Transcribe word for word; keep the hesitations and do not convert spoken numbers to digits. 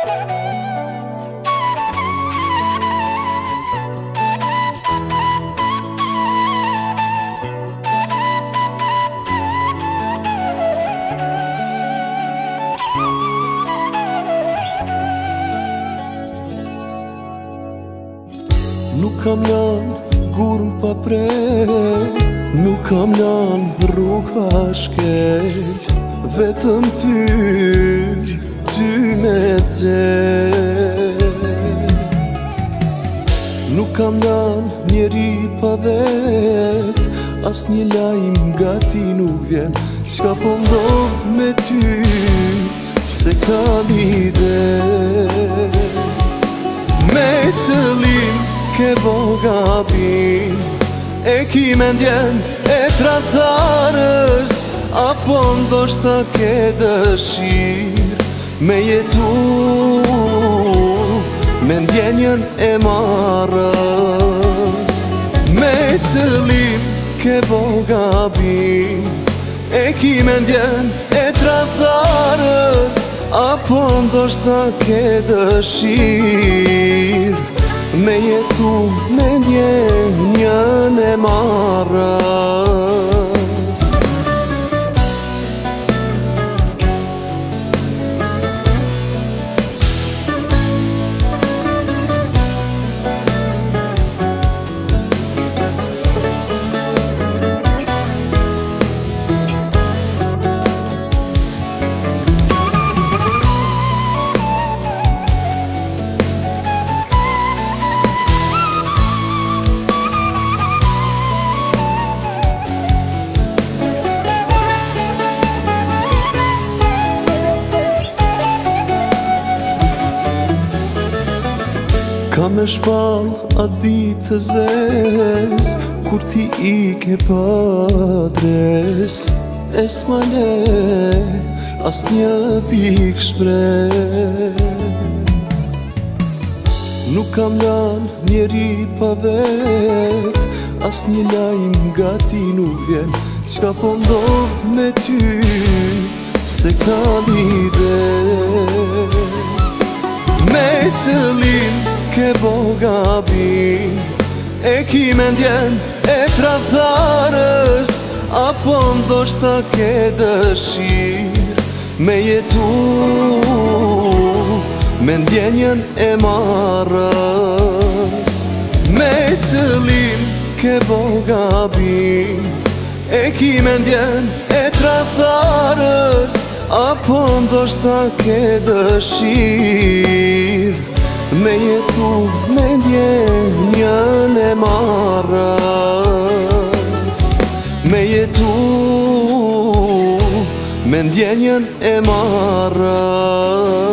Nuk kam lanë gurë pa prej, nuk kam lanë rruga shkel, vetëm ty, ty me dzel. Nuk kam lanë njeri pa vet, as një lajm nga ti nuk vjen, qka po ndodh me ty, se kam ide. Me shëllim ke bo gabim, e ki mendjen e tradharës, apo ndoshta ke dëshir me jetu me ndjenjen e marrës. Me shëllim ke bo gabim, e ki mendjen e tradharës, apo ndoshta ke dëshir me jetu me ndjenjen e marrës. Ka me shpall atë ditë të zes, kur ti i ke padres, e s'male as një pik shpres. Nuk kam lanë njeri pa vet, as një lajm nga ti nuk vjen, qka po ndodh me ty, se kam ide. Me shëllim ke bo gabim, e ki mendjen e tradharës, apo ndoshta ke dëshir me jetu me ndjenjen e marrës. Me shëllim ke bo gabim, e ki mendjen e tradharës, apo ndoshta ke dëshir me jetu me ndjenjen e marrës. Me jetu me ndjenjen e marrës.